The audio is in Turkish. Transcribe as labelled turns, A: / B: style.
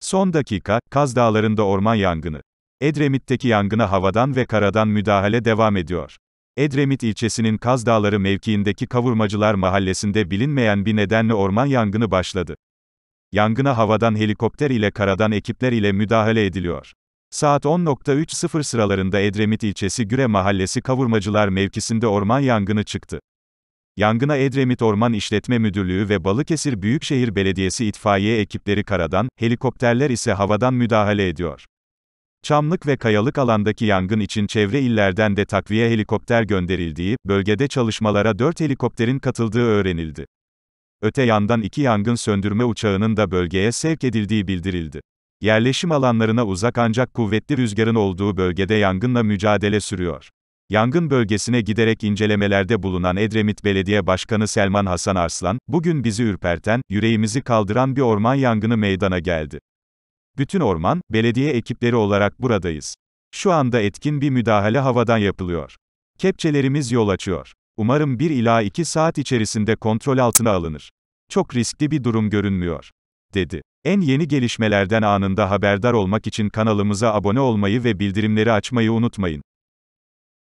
A: Son dakika, Kaz Dağları'nda orman yangını. Edremit'teki yangına havadan ve karadan müdahale devam ediyor. Edremit ilçesinin Kaz Dağları mevkiindeki Kavurmacılar Mahallesi'nde bilinmeyen bir nedenle orman yangını başladı. Yangına havadan helikopter ile karadan ekipler ile müdahale ediliyor. Saat 10.30 sıralarında Edremit ilçesi Güre Mahallesi Kavurmacılar mevkisinde orman yangını çıktı. Yangına Edremit Orman İşletme Müdürlüğü ve Balıkesir Büyükşehir Belediyesi itfaiye ekipleri karadan, helikopterler ise havadan müdahale ediyor. Çamlık ve kayalık alandaki yangın için çevre illerden de takviye helikopter gönderildiği, bölgede çalışmalara 4 helikopterin katıldığı öğrenildi. Öte yandan 2 yangın söndürme uçağının da bölgeye sevk edildiği bildirildi. Yerleşim alanlarına uzak ancak kuvvetli rüzgarın olduğu bölgede yangınla mücadele sürüyor. Yangın bölgesine giderek incelemelerde bulunan Edremit Belediye Başkanı Selman Hasan Arslan, "Bugün bizi ürperten, yüreğimizi kaldıran bir orman yangını meydana geldi. Bütün orman, belediye ekipleri olarak buradayız. Şu anda etkin bir müdahale havadan yapılıyor. Kepçelerimiz yol açıyor. Umarım 1 ila 2 saat içerisinde kontrol altına alınır. Çok riskli bir durum görünmüyor," dedi. En yeni gelişmelerden anında haberdar olmak için kanalımıza abone olmayı ve bildirimleri açmayı unutmayın.